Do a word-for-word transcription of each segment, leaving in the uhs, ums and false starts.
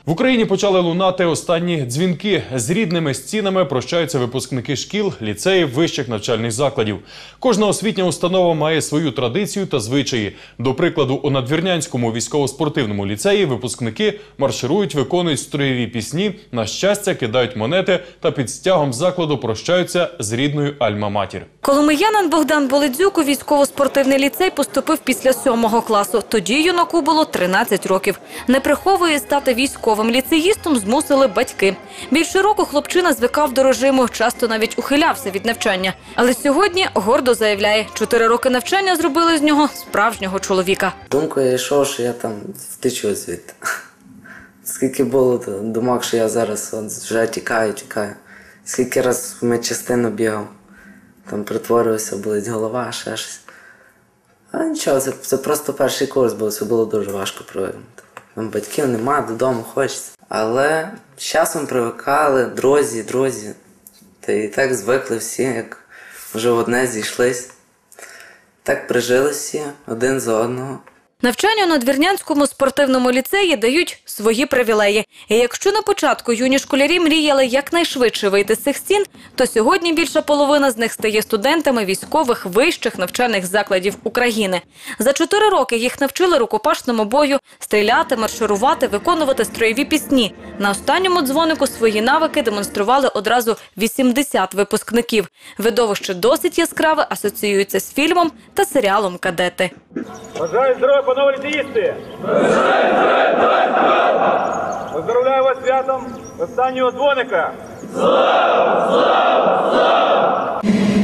В Україні почали лунати останні дзвінки. З рідними стінами прощаються випускники шкіл, ліцеїв, вищих навчальних закладів. Кожна освітня установа має свою традицію та звичаї. До прикладу, у Надвірнянському військово-спортивному ліцеї випускники марширують, виконують строєві пісні, на щастя кидають монети та під стягом закладу прощаються з рідною альма-матір. Коломиянин Богдан Боледзюк у військово-спортивний ліцей поступив після сьомого класу. Тоді юнаку було тринадцять років. Не приховує, стати військовим ліцеїстом змусили батьки. Більше року хлопчина звикав до режиму, часто навіть ухилявся від навчання. Але сьогодні гордо заявляє, чотири роки навчання зробили з нього справжнього чоловіка. Думкою я йшов, що я там втечу звідти. Скільки було думок, що я зараз вже тікаю, тікаю. Скільки раз в медчастину бігав, там притворювався, болить голова, ще щось. А нічого, це, це просто перший курс був, це було дуже важко привикнути. Там батьків нема, додому хочеться. Але з часом привикали, друзі, друзі. Та і так звикли всі, як вже в одне зійшлись. Так прижили всі один за одного. Навчання у Надвірнянському спортивному ліцеї дають свої привілеї. І якщо на початку юні школярі мріяли якнайшвидше вийти з цих стін, то сьогодні більша половина з них стає студентами військових вищих навчальних закладів України. За чотири роки їх навчили рукопашному бою, стріляти, марширувати, виконувати строєві пісні. На останньому дзвонику свої навики демонстрували одразу вісімдесят випускників. Видовище досить яскраве, асоціюється з фільмом та серіалом «Кадети». Бажаю здоров'я, панове ліцеїсти! Бажаю здоров'я! Поздравляю вас святом останнього дзвоника! Слава! Слава! Слава!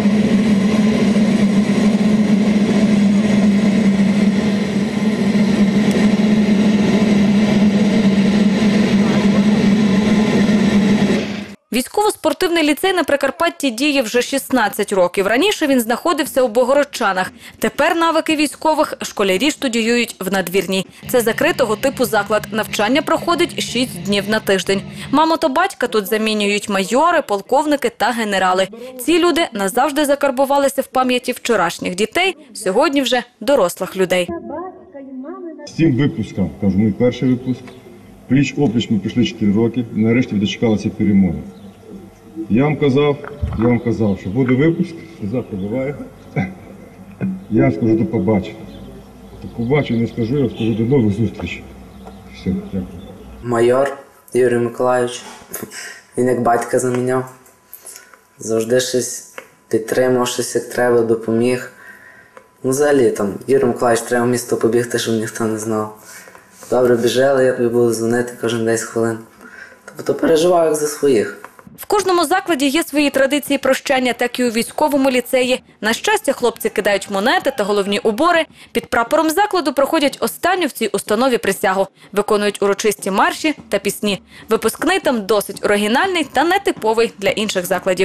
Військово-спортивний ліцей на Прикарпатті діє вже шістнадцять років. Раніше він знаходився у Богородчанах. Тепер навики військових школярі студіюють в Надвірній. Це закритого типу заклад. Навчання проходить шість днів на тиждень. Маму та батька тут замінюють майори, полковники та генерали. Ці люди назавжди закарбувалися в пам'яті вчорашніх дітей, сьогодні вже дорослих людей. З цим випуском, кажу, мій перший випуск, пліч-опліч ми прийшли чотири роки, і нарешті дочекалися перемоги. Я вам казав, я вам казав, що буде випуск, завтра буває. Я скажу до побачення. Побачу, не скажу, я скажу до нових зустрічей. Все, дякую. Майор Юрій Миколайович, він як батька заміняв. Завжди щось підтримав, щось як треба, допоміг. Ну, взагалі, там, Юрій Миколайович, треба в місто побігти, щоб ніхто не знав. Добре біжали, я тобі буду дзвонити кожен десять хвилин. Тобто переживаю як за своїх. В кожному закладі є свої традиції прощання, так і у військовому ліцеї. На щастя, хлопці кидають монети та головні убори. Під прапором закладу проходять останню в цій установі присягу. Виконують урочисті марші та пісні. Випускний там досить оригінальний та нетиповий для інших закладів.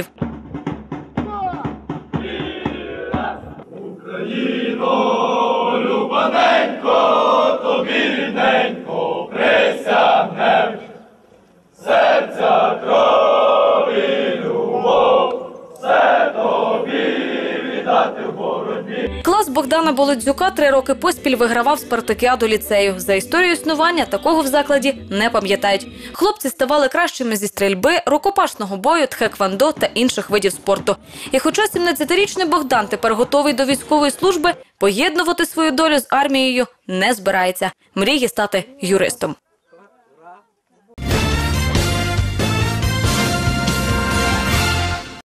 Україно, любаненько, тобі рідненько присягнем. Серця, крові, любов, все тобі віддати в боротьбі. Клас Богдана Боледзюка три роки поспіль вигравав спартакіаду ліцею. За історію існування такого в закладі не пам'ятають. Хлопці ставали кращими зі стрільби, рукопашного бою, тхеквондо та інших видів спорту. І хоча сімнадцятирічний Богдан тепер готовий до військової служби, поєднувати свою долю з армією не збирається. Мріє стати юристом.